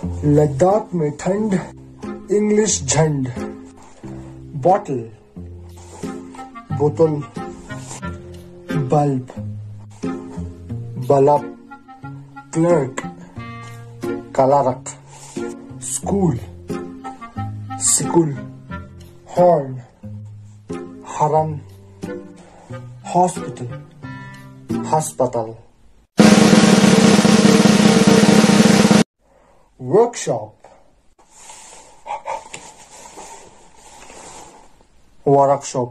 लद्दाख में ठंड, इंग्लिश झंड। बॉटल, बोतल। Bulb, bulb. क्लर्क, काला रख। School, school. हॉर्न, हरन। हॉस्पिटल, अस्पताल। Workshop, workshop.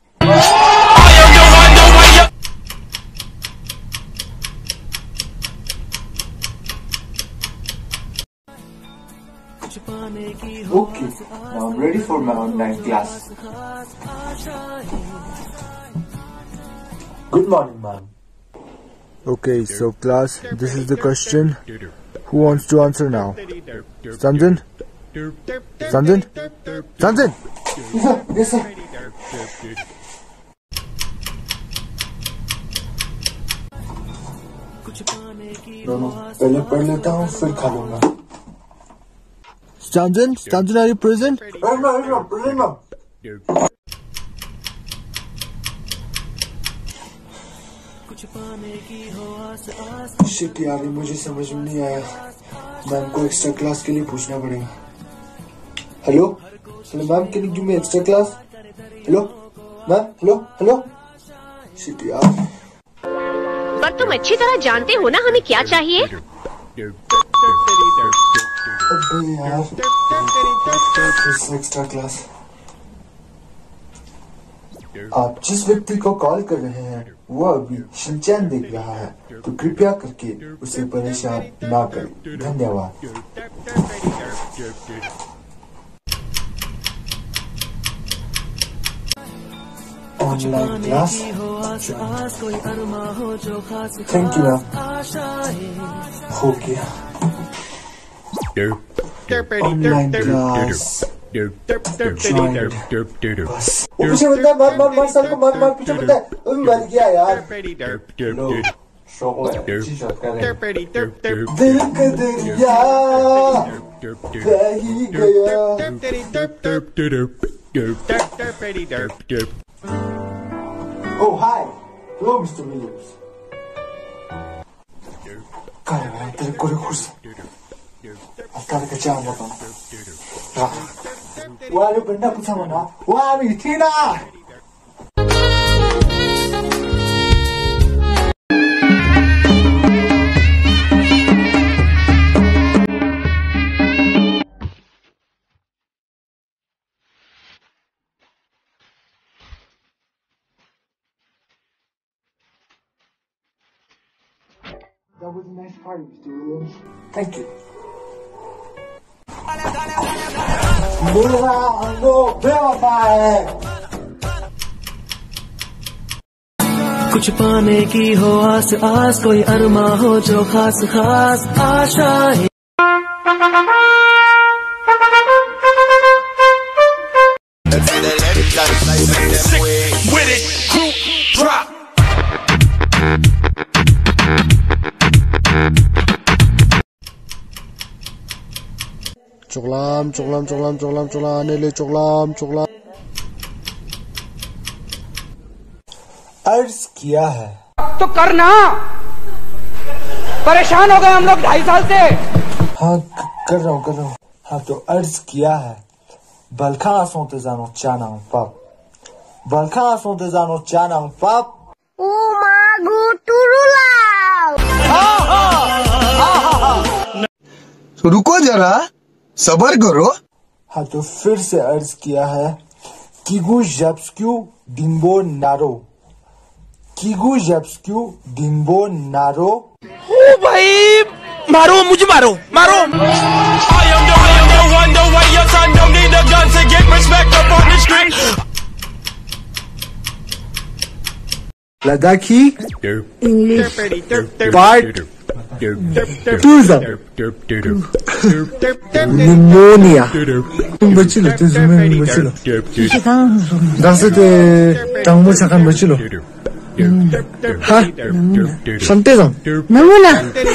Okay, now I'm ready for my online class. Good morning, ma'am. Okay, so class, this is the question. Who wants to answer now? Sanjan? Sanjan? Sanjan? Yes, sir. दोनों पहले पढ़ लेता हूँ फिर खा लूंगा। Sanjan? Sanjan, are you present? Shit यार, मुझे समझ में नहीं आया। मैम को एक्स्ट्रा क्लास के लिए पूछना पड़ेगा। Hello hello ma'am, can you give me extra class? Hello ma'am, hello hello. Shit यार। पर तुम अच्छी तरह जानते हो ना हमें क्या चाहिए। अबे यार, एक्स्ट्रा क्लास। आप जिस व्यक्ति को कॉल कर रहे हैं वो अभी शिनचैन देख रहा है, तो कृपया करके उसे परेशान ना करें। धन्यवाद। Online class. Thank you ma'am. हो गया ऑनलाइन क्लास। बस वो पीछे बंदा है, मार मार मार साल को, मार मार पीछे बंदा है। मर गया यार। दिल का दरिया बह ही गया। Oh hi, hello Mr. Williams. Kaya तेरे कोरे खुश। अतार का चांद बताऊं। वाले बंदा पूछा मना, वाह भी थी ना। That was a nice party, Mr. Williams. Thank you. मेरा अनुभव बेवफा है। कुछ पाने की हो आस आस, कोई अरमा हो जो खास खास आशा है। चुगलाम चुगलाम चुगलाम चुगलाम चुगलाने ले चुगलाम चुगलाम। अर्ज किया है तो करना। परेशान हो गए हम लोग 2.5 साल से। हाँ कर रहा हूँ। हाँ तो अर्ज किया है। Balkan Asontezanos Chanang Pap. Balkan Asontezanos Chanang Pap. Umagu Turulau. तो रुको जरा, सबर करो। हाँ तो फिर से अर्ज किया है। Kigu Japsku Dimbo Naro. Kigu Japsku Dimbo Naro. ओ भाई मारो, मुझे मारो मारो। Ladakhi English Part 2 Pneumonia Bachilo Tizumeni Bachilo Dasete Tango Chakan Bachilo हाँ संतेजम नमूना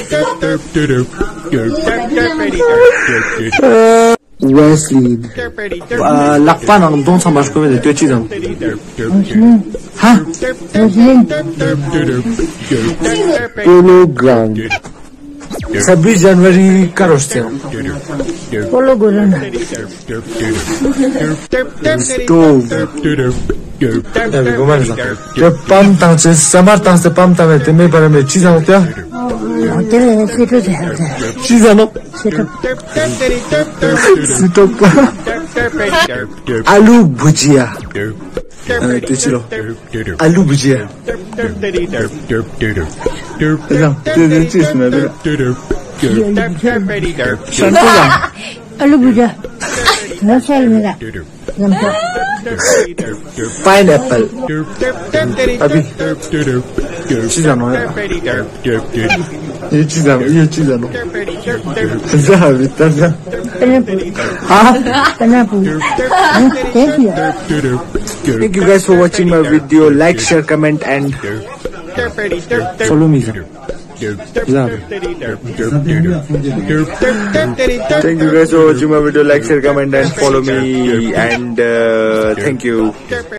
Wesley lakpan ang dong sa mas ko de tue chi dam ha kilogram 26 जनवरी का रोज थे पोलो गोरन stove अभी घुमा जब पंप तंग से समर तंग से पंप तंग ते में पर में चीज़ होते हैं तेरे सीटो से चीज़ आनो सीटो आलू भुजिया तो चलो आलू भुजिया तेरे चीज़ में आलू भुजिया नसल मेरा पाइनएप्पल अभी चीज़ आनो है ये चीज़ आनो जा अभी तक हाँ thank you guys for watching my video. Like, share, comment and follow me. Thank you guys for watching my video. Like, share, comment and follow me and thank you.